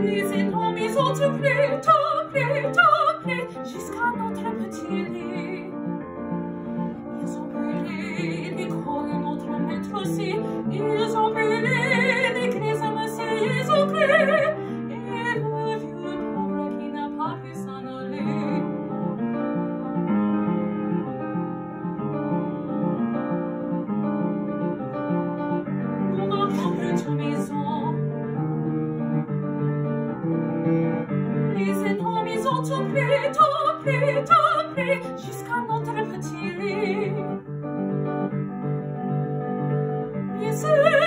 Les ennemis ont touplé, jusqu'à notre petit lit. Ils ont brûlé l'école de notre maître aussi. Ils ont brûlé l'église aussi. Ils ont crié. Et le vieux pauvre qui n'a pas pu s'en aller. Dans notre petite maison, les ennemis ont touplé, jusqu'à notre petit lit. Bien sûr,